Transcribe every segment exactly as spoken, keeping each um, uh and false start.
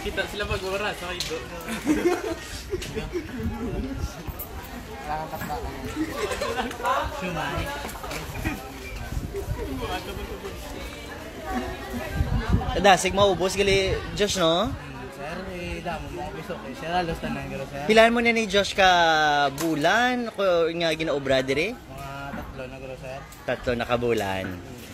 Kita sila mag-oras sa ido. Wala kang takda. Sumay. Dasig maubos gali Josh no? Sir, eh, damo mo bisok eh. Sir, alos tanan garo sir. Pilan mo na ni Josh ka bulan ko nga ginaobra dire? Mga tatlo na garo sir. Tatlo na ka bulan.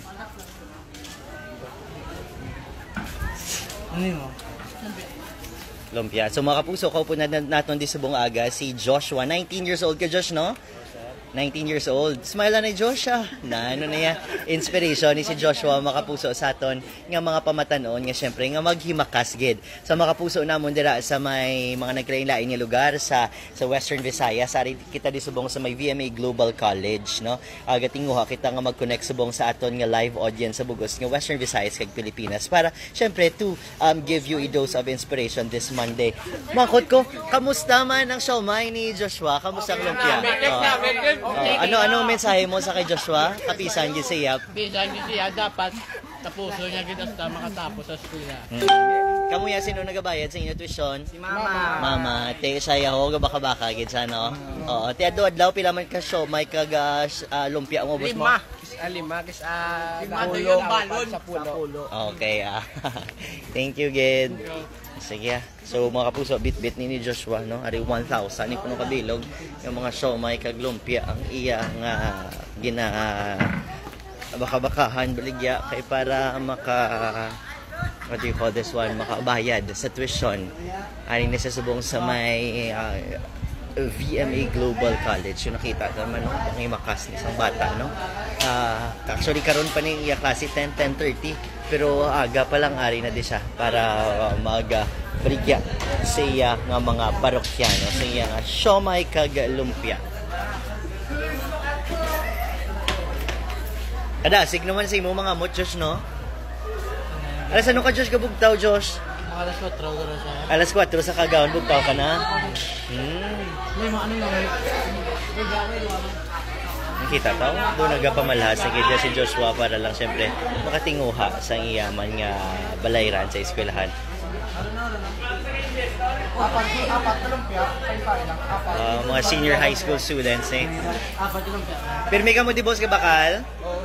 Ano mo? Lumpia. So mga kapuso, kaupo na natin di sa buong aga si Joshua. nineteen years old ka Josh no? nineteen years old. Smile na ni Joshua. Na ano na yan. Inspiration ni si Joshua makapuso sa aton nga mga pamatanon nga syempre nga maghimakas gid. Sa mga kapuso namon dira sa may mga naglain-lain nga lugar sa sa Western Visayas. Ari kita di subong sa may V M A Global College no. Aga tinguha kita nga mag-connect subong sa aton nga live audience sa bugos nga Western Visayas kag Pilipinas para syempre to um, give you a dose of inspiration this Monday. Mangkot ko, kamusta man ang siomai ni Joshua? Kamusta ang lumpia? Oh. Oh, ano ano mensahe mo sa kay Joshua? Kapisan gyud siya. Kapisan gyud siya dapat tapuso niya kita sa makatapos sa eskwela. Hmm. Kamo ya sino nagabayad sa inyo tuition? Si Mama. Mama, te saya ho baka-baka gid sa no. Oo, te adlaw pila man ka show may kag uh, lumpia mo boss mo? Lima. Kis a lima, kis a pulo, balon. Sa pulo. Okay, ah. Thank you gid. Sige. So mga kapuso, bit-bit ni ni Joshua no, ari one thousand ni kuno kabilog yung mga show may kag lumpia ang iyang uh, gina uh, baka-bakahan baligya kay para maka what do you call this one, makabayad sa tuition. Ani sa subong sa may uh, V M A Global College. Yung nakita naman no, ang imakas ni isang bata no. Uh, actually karon pa ning iya klase ten, ten thirty pero aga pa lang ari na di siya para uh, mag uh, brigya sa iya nga mga parokyano sa iya nga siomai kag lumpia. Ada sig naman sa imo mga mot Josh no. Alas ano ka Josh kabugtaw Josh? Alas kwatro garo sir. Alas kwatro sa kagawon bugtaw ka na. Hmm. May mga ano lang. Kita tao, doon nagapamalhas na kaya si Joshua para lang siyempre makatinguha sa iyaman nga balayran sa eskwelahan. Apat, apat na lumpia. Uh, mga senior high school students eh. Apat lang siya. Pirmi ka mo di boss ka bakal?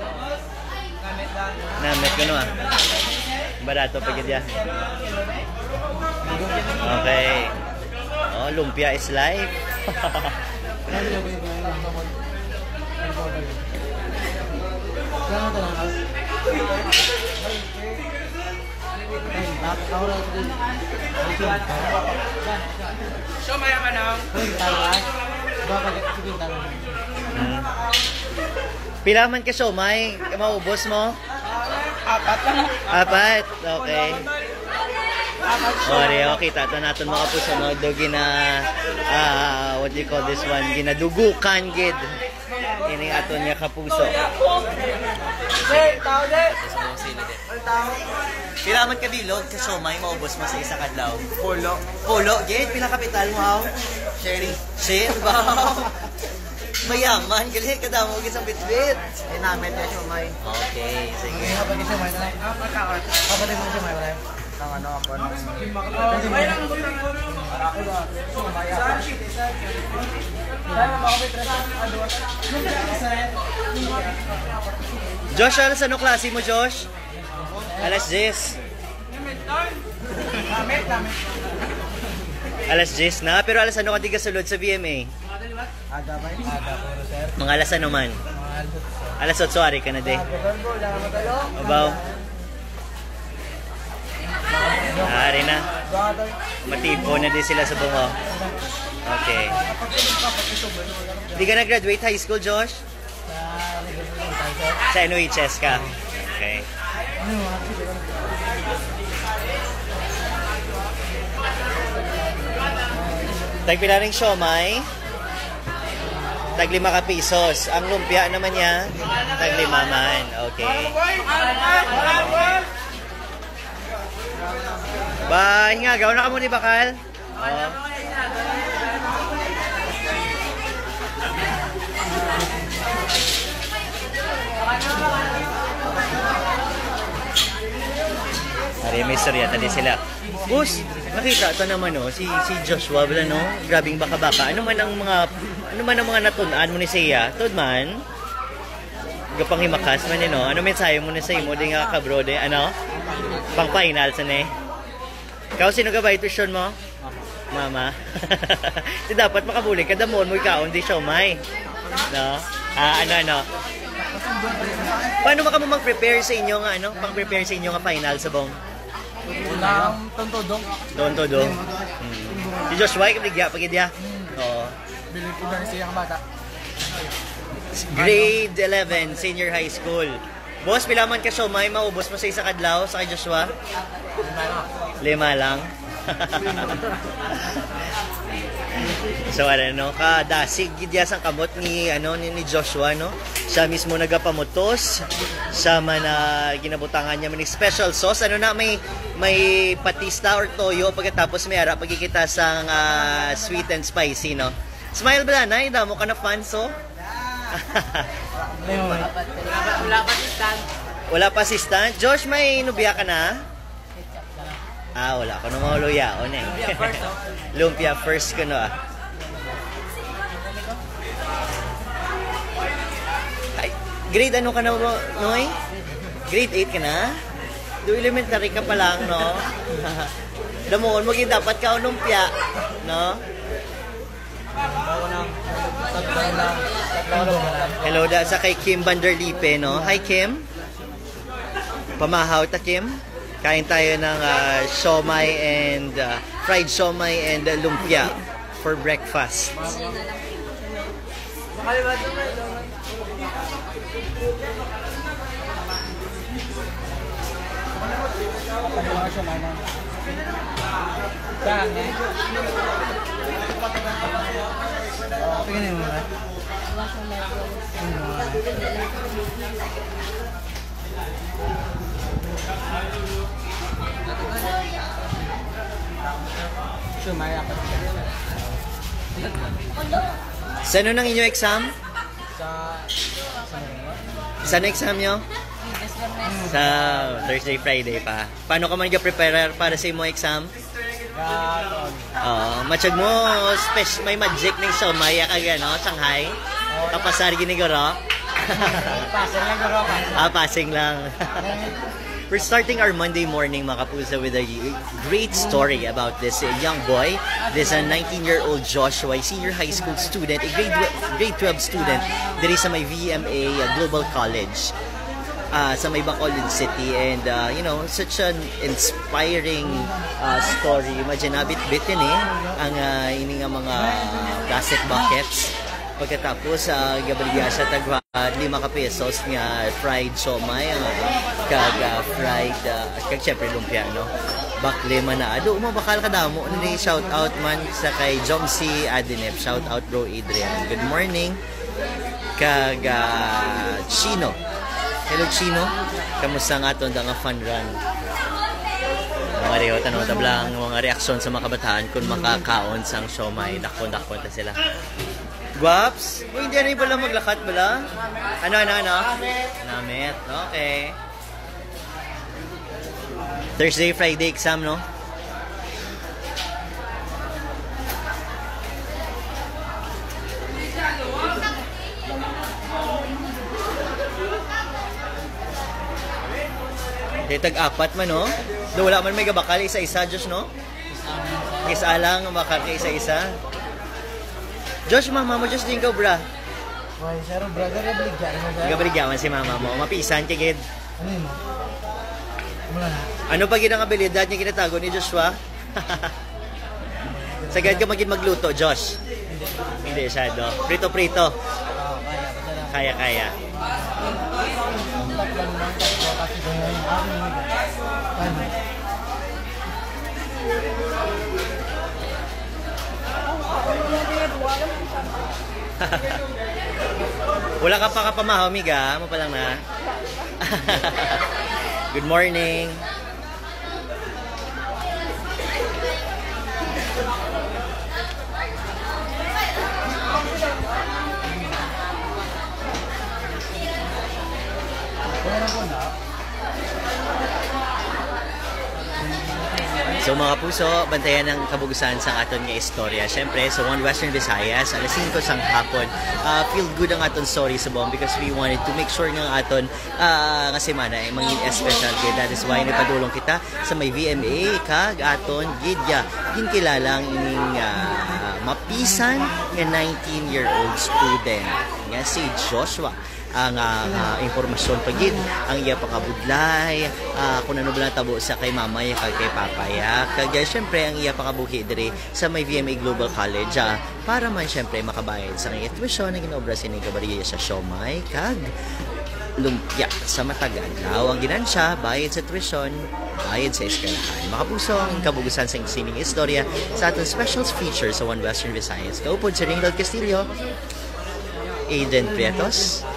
Namit ko no ah. Barato pa gid ya. Okay. Oh, lumpia is life. So maya ka nang. Hmm. Pila man ka siomai, maubos mo? Apat lang. Apat. Okay. Ore, okay, tato natin mga puso no, do gina uh, what do you call this one? Ginadugukan gid. Ini aton nga kapuso. Hey, tao de. Tao. Pila man ka bilog ka siomai maubos mo sa isa kadlaw? Pulo. Pulo gid, pila kapital mo haw? Sherry. Share ba? Mayaman, gali ka daw mo gisang bitbit. Ay namin na siomai. Okay, sige. Kapag siomai na lang. Kapag kapag mo siomai na lang. Nang ano ako nang may lang mo lang ako ba siomai ako. Dahil makapit rasa adwa. Josh, alas ano klase mo, Josh? Alas diyes. Damit, damit. Alas diyes na, pero alas ano ka di kasulod sa V M A? Ada ba? Ada po, sir. Mga alas ano man? Alas otso, ari ka na de. Abaw. Ari na. Matipo na din sila sa bungo. Okay. Di ka na-graduate high school, Josh? Sa N O H S ka? Okay. Tagpila ring siomai. Taglima ka pesos. Ang lumpia naman niya, taglima man. Okay. Bye. Hinga, gawin na ka muna bakal. Oh. Ari, may istorya tadi sila. Boss, nakita ito naman no, si si Joshua wala no. Grabing baka-baka. Ano man ang mga ano man ang mga natun-an mo ni siya? Tod man. Gapang himakas man ni no. Ano mensahe mo ni sa imo di nga ka bro de ano? Pang final sa ni. Ikaw sino ka ba tuition mo? Mama. Di dapat makabuli kada mo mo ikaon di siya may. No? Ah, ano ano. Paano maka mo mag-prepare sa inyo nga ano? Pang-prepare sa inyo nga final sa bong? Unang tontodong. Doon to do. Hmm. Si Joshua kabigya pag idya. Oo. Bilip ko na siya ang bata. Grade eleven, senior high school. Boss, pila man ka siya, may maubos mo sa isa kadlaw sa kay Joshua? Lima lang. So ano no, kadasig gidya sang kamot ni ano ni, ni Joshua no. Siya mismo nagapamutos. Siya man na uh, ginabutangan niya man ni special sauce. Ano na may may patista or toyo pagkatapos may ara pagkikita sang uh, sweet and spicy no. Smile ba na ida mo ka na fan so? Wala pa si Stan. Wala pa si Stan. Josh, may nubya ka na? Ah, wala ko na mga luyaon eh. Lumpia first, oh. Lumpia first ko no ah. Ay, grade ano ka na mo, Noy? Grade eight ka na? Do elementary ka pa lang, no? Damuon mo gid dapat ka lumpia, no? Hello da sa kay Kim Vanderlipe, no? Hi Kim. Pamahaw ta Kim. Kain tayo ng uh, siomai and uh, fried siomai and uh, lumpia for breakfast. Tingnan mo na. Sumaya pa. Sa ano nang inyong exam? Sa Saan exam nyo? Sa Thursday, Friday pa. Paano ka man ga-prepare para sa imong exam? Gaton. Oo, matsyag mo, special, may magic ng siomai ka gano, Shanghai. Kapasar ginigoro. Passing lang garo ka. Ah, passing lang. We're starting our Monday morning, mga kapuso, with a great story about this uh, young boy. This uh, nineteen-year-old Joshua, a senior high school student, a grade, grade twelve student diri sa may V M A uh, Global College uh, sa may Bacolod City. And, uh, you know, such an inspiring uh, story. Imagine, nabit-bitin eh, ang uh, ini nga mga plastic buckets. Pagkatapos, uh, gabaligya siya tagwa lima ka pesos nga fried siomai, uh, kag uh, fried, uh, kag syempre lumpia, no? Bakle man na. Ado, umabakal ka damo. Ano ni shout out man sa kay Jomsi Adinep. Shout out bro Adrian. Good morning. Kag uh, Chino. Hello Chino. Kamusta nga aton da nga fun run? Mga reho, tanong tablang mga reaksyon sa mga kabataan kung makakaon sang siomai. Dakon-dakon ta sila. Guaps? O, hindi na pala maglakat pala? Ano, ano, ano? Namit. Okay. Thursday, Friday exam, no? Hindi, tag-apat man, no? Do, wala man may gabakal, isa-isa, Diyos, no? Isa lang, bakal ka isa-isa. Josh, mama mo, Josh din ka, bra. Why, sir, brother, nabaligyan mo, sir. Gabaligyaman si mama mo. Mapisan, kigid. Ano yun mo? Mula na. Ano pa ginang abilidad niya kinatago ni Joshua? Sagad ka maging magluto, Josh? Hindi siya, do. Prito-prito. Oo, kaya. Kaya, kaya. Wala ka pa kapamahaw, miga. Mo pa lang na. Good morning. So mga puso, bantayan ng kabugusan sa aton nga istorya. Siyempre, sa One Western Visayas, alas singko sang hapon, uh, feel good ang aton story sa buong because we wanted to make sure nga aton uh, nga semana ay mangin special kay that is why nipadulong kita sa may V M A kag aton gidya ginkilalang ining uh, mapisan nga nineteen year old student nga si Joshua. Ang uh, uh, impormasyon pagid ang iya pakabudlay uh, kung ano ba tabo sa kay mamay kag kay papaya kag uh, syempre ang iya pakabuhi diri sa may V M A Global College uh, para man syempre makabayad sa kanyang tuition na ginobra sini kabariya sa siomay kag lumpia sa Matagal. Now, ang ginansya, bayad sa tuition, bayad sa eskwelahan. Mga puso, ang kabugusan sa sining istorya sa ating special feature sa One Western Visayas. Kaupod si Ringold Castillo, Aiden Prietos,